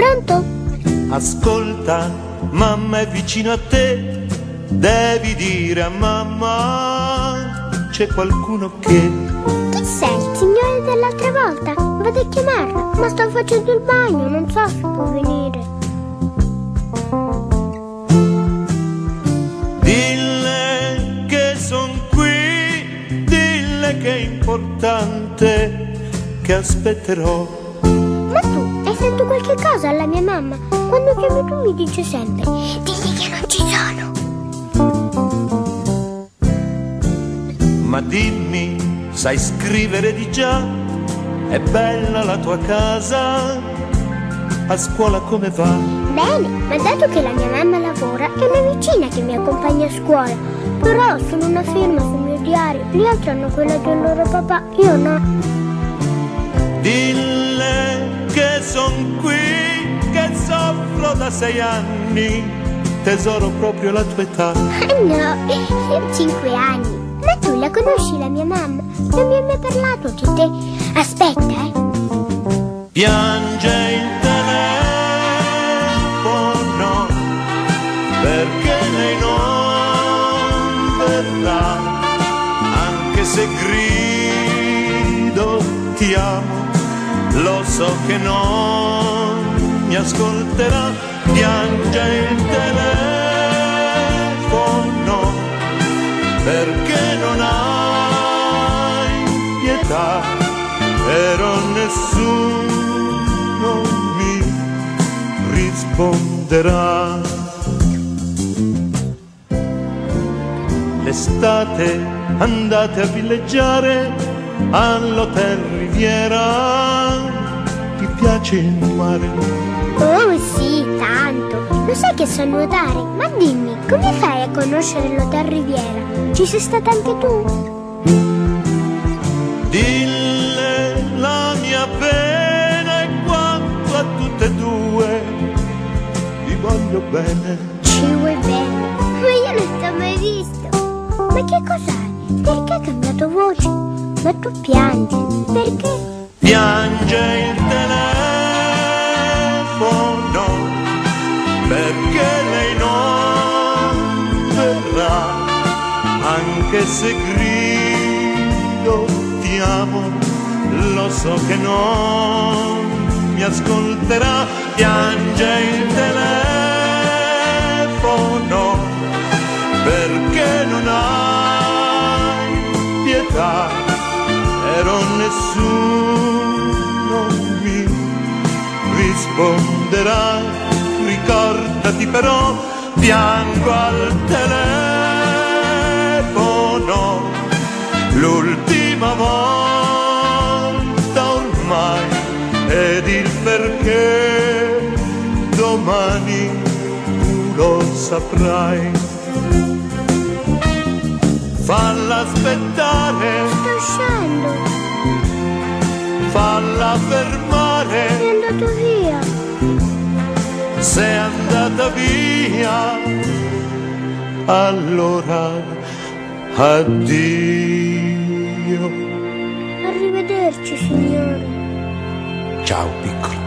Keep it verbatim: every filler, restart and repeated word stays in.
Pronto? Ascolta, mamma è vicino a te, devi dire a mamma c'è qualcuno che... Chi sei, il signore dell'altra volta? Vado a chiamarlo, ma sto facendo il bagno, non so se può venire. Dille che son qui, dille che è importante, che aspetterò. Ma tu hai fatto qualche cosa alla mia mamma? Quando chiami tu mi dice sempre, digli che non ci sono. Ma dimmi, sai scrivere di già? È bella la tua casa? A scuola come va? Bene, ma dato che la mia mamma lavora, è una vicina che mi accompagna a scuola. Però sono una firma sul mio diario, gli altri hanno quella del loro papà, io no. Dille che son qui, che soffro da sei anni, tesoro proprio la tua età. Ah no, io cinque anni. Ma tu la conosci la mia mamma? Non mi hai mai parlato di te. Aspetta, eh. Piange il telefono perché lei non verrà, anche se grido ti amo, lo so che non mi ascolterà. Piange il telefono perché non hai pietà, però nessuno mi risponderà. L'estate andate a villeggiare all'Hotel Riviera, ti piace il mare? Oh sì, tanto. Lo sai che so nuotare? Ma dimmi, come fai a conoscere l'Hotel Riviera? Ci sei stata anche tu? Dille la mia pena e quanto a tutte e due ti voglio bene. Ci vuoi bene? Ma io non ti ho mai visto. Ma che cos'hai? Perché hai cambiato voce? Ma tu piangi. Perché? Piange il telefono perché lei non verrà, anche se grido ti amo, lo so che non mi ascolterà. Piange il telefono perché non hai pietà, però nessuno mi risponderà. Ricordati però, piango al telefono, l'ultima volta ormai, ed il perché domani tu lo saprai. Falla aspettare, Sto uscendo. falla fermare, È andato via. sei andata via, allora addio. Arrivederci, signore. Ciao piccolo.